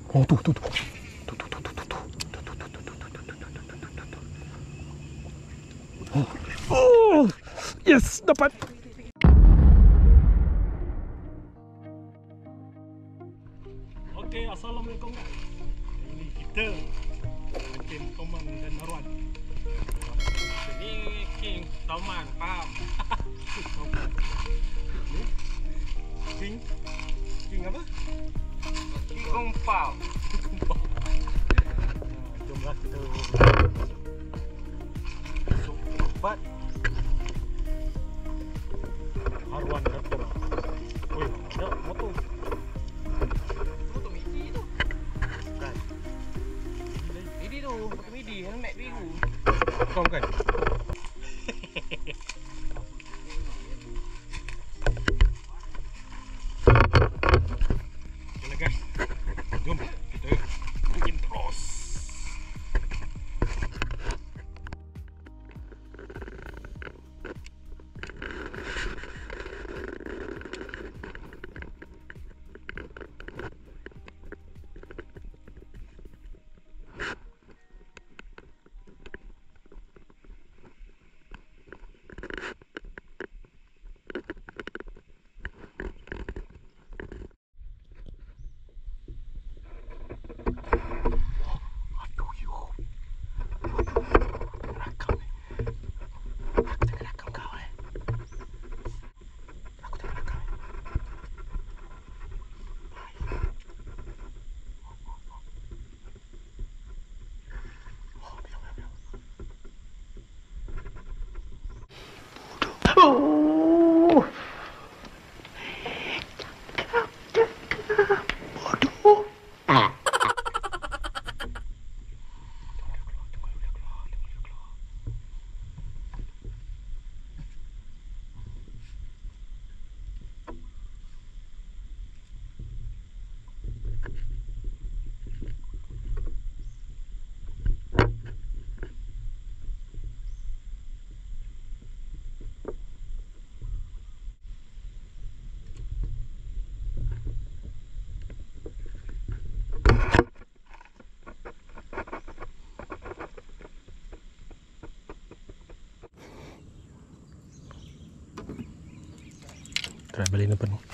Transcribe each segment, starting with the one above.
Oh, tuh. Oh, yes, dapat. Oke, assalamualaikum. Ini kita King Toman dan Haruan. Ini King Toman, paham? King apa? King Umpau. Jomlah kita masuk tempat Haruan datang. Wih, ada motor. Motor midi tu. Bukan. Midi tu, motor midi, helmet biru. Bukan, bukan. Okeylah guys. Jom kita bikin terus. Try balik depan ni.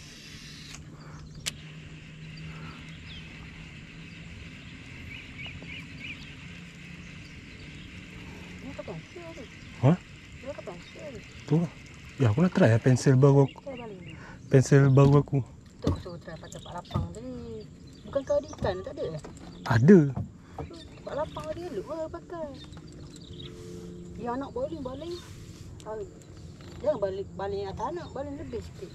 Hah? Tu. Ya, aku nak try pensel baru aku. Pensel baru aku. Tu aku suruh try pakai tempat lapang tadi. Bukan kau ada ikan tak ada? Ada. Tempat lapang dia elok lah pakai. Dia anak baling. Jangan baling atas anak, baling lebih sikit.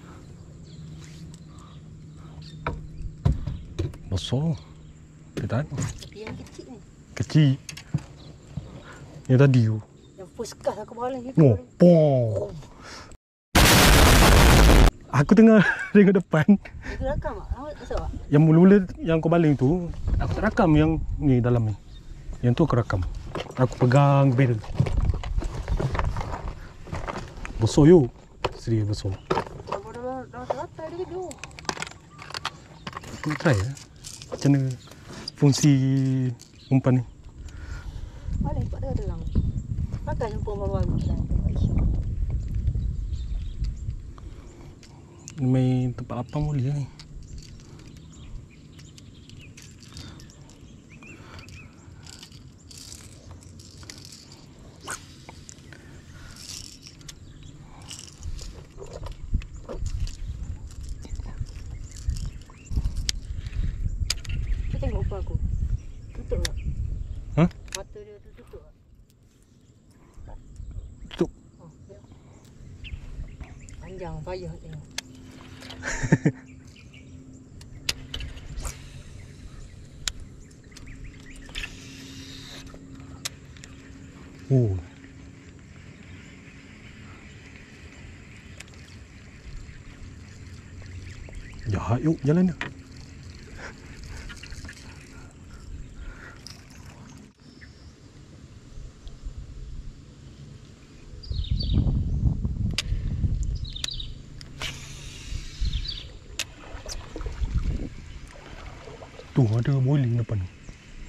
Besar. Kita tahu. Tapi yang kecil ni. Kecil. Yang tadi tu. Yang first class aku baling itu. Oh, pong. Aku tengah tengok depan. Itu rakam tak? Awak tak tak? Yang mula-mula yang kau baling tu, aku tak rakam yang ni dalam ni. Yang tu aku rakam. Aku pegang bel. Besar yuk. Serius besar. Aku dah teratai dia tu. Aku nak try macam mana fungsi umpan ni. Baling tempat dia dalam. Pakai jumpa baru-baru. Ni main tempat lapang boleh ni. Tengok apa aku. Tutup tak? Hah? Mata dia tu tutup tak? Tutup. Oh, ya. Panjang payah tengok. Oh. Ya, yuk jalan dia. Tu ada boiling depan ni.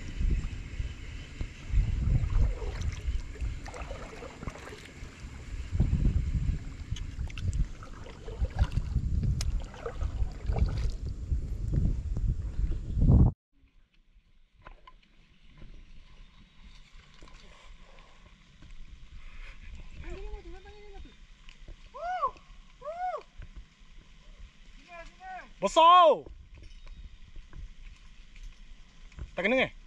Besar! Tak kena ke?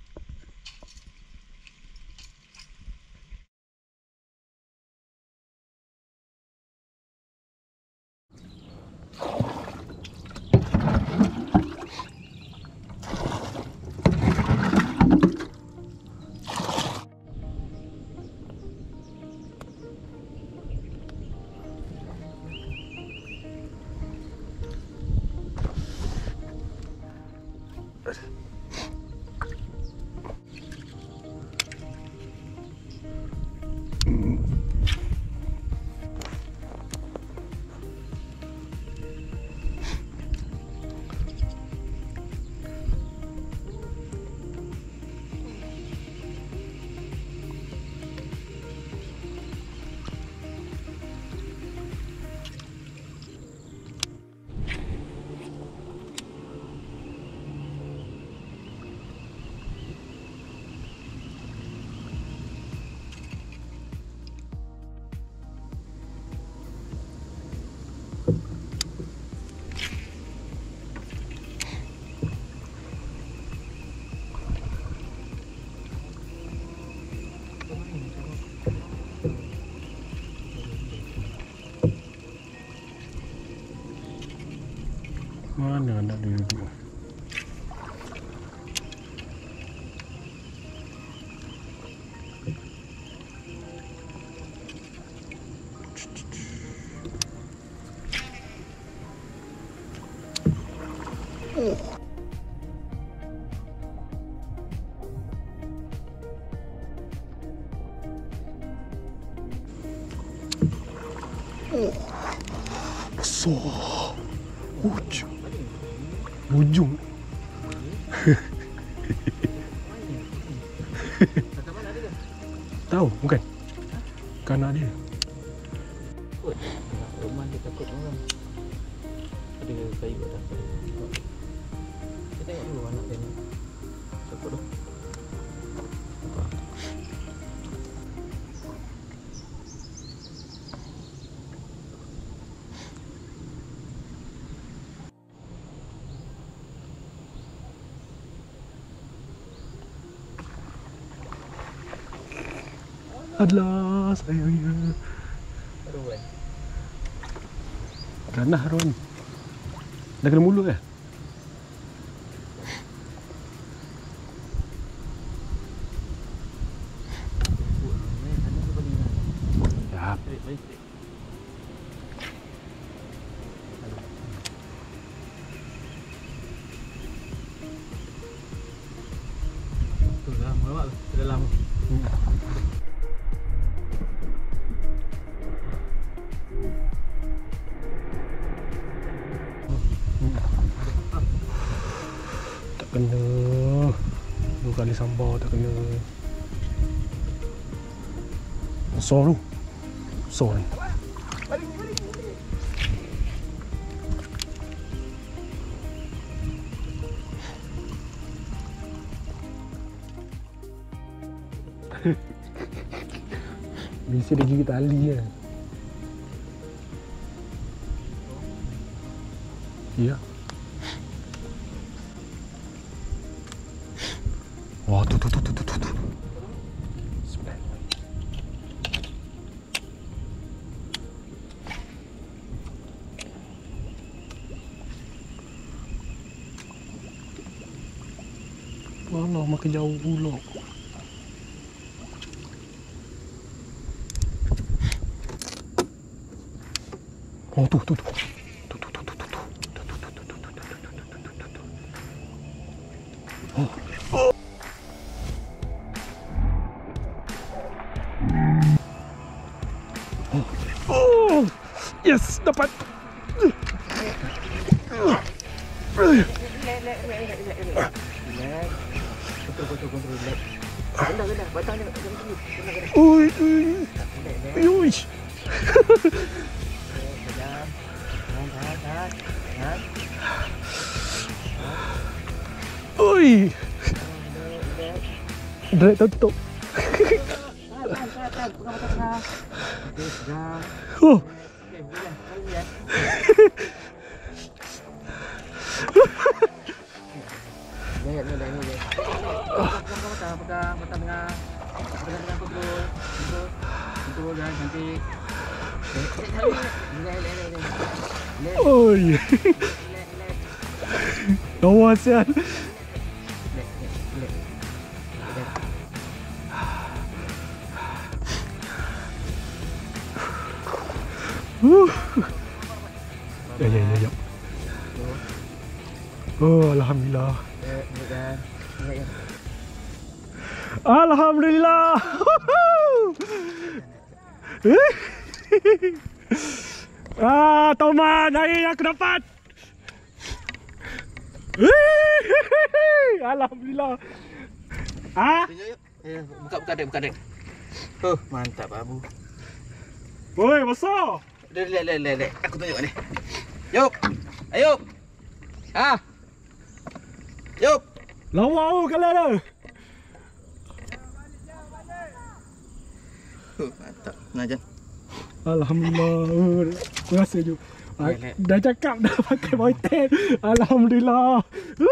Mana anak dia duduk? Besar. Ujung. Tahu bukan? Kan ada. Rumah dia takut orang. Ada kayu kat atas. Kita tengok dulu anak dia ni. Takut tu. Adalah sayangnya. Haruan. Ranah Haruan. Dah kena mulut ke? Ya. Tu dah mulut tu dalam. Kena 2 kali sambar tak kena. Besar tu. Besar ni. Biasa dia gigit tali kan. Ya. Wah, tu. Alah, makin jauh pula. Oh, tu. Oh, yes, dapat. Kontrol, relax. Kena, batang dia jangan dulu. Kena. Ui. Ui. Tahan. Ui. Drag tutup. Tahan. Pegang batang. Okey, pegang. Oh. Okey, boleh. Kali ya. Lihat. Pegang batang tengah. Pegang kontrol jangan cantik. Oi. Lawa sial. Ya. Oh, alhamdulillah. Alhamdulillah. Toman, hari aku dapat. Alhamdulillah. Buka dek. Mantap Abu. Oi, besar. Lek. Aku tunjuk ni. Yup. Ayup. Yup. Lawa kalau dah. Mantap. Najan. Alhamdulillah. Rasa je. Dah cakap dah pakai Boytek. Alhamdulillah.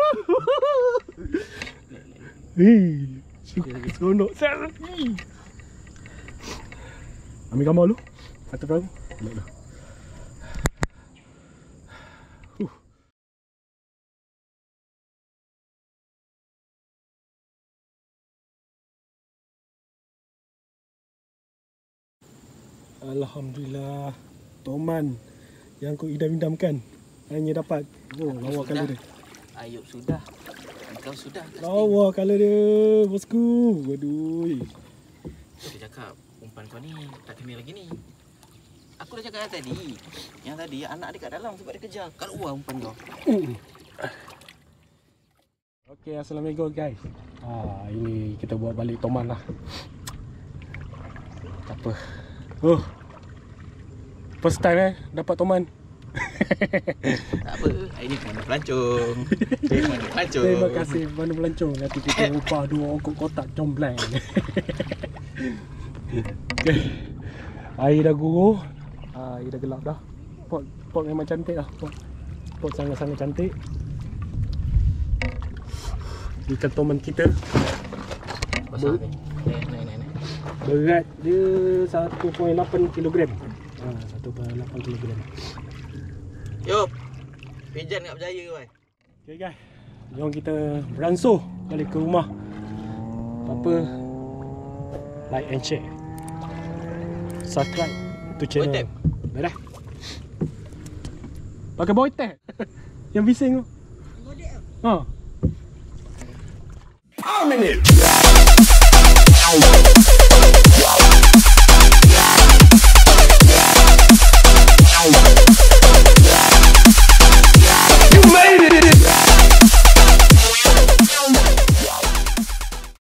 Seronok. Ambil gambar dulu. Atas perahu. Baiklah. Alhamdulillah. Toman yang kau idam-idamkan hanya dapat. Oh, lawa color dia. Ayup sudah. Kau sudah. Lawa color dia, bosku. Aduh. Dia cakap umpan kau ni tak kena lagi ni. Aku dah cakap tadi. Yang tadi anak dia kat dalam sebab dia kejar. Kat luar umpan kau. Okey, assalamualaikum guys. Ini kita buat balik Toman lah. Tak apa. First time dapat Toman. Tak apa, hari ni mana pelancong. Terima kasih mana pelancong. Nanti kita upah 2 ongkok kotak combleng. Okay. Air dah guruh. Air dah gelap dah. Pot memang cantik lah. Pot sangat-sangat cantik. Ikan Toman kita. Besar ni. Naik. Berat dia 1.8 kg. 1.8 kg. Yup. Pijan tak berjaya ke, boy? Okay guys, jom kita beransur balik ke rumah. Apa, like and share, subscribe to channel Boytek. Dah. Pakai Boytek. Yang bising tu. Boytek. A minute.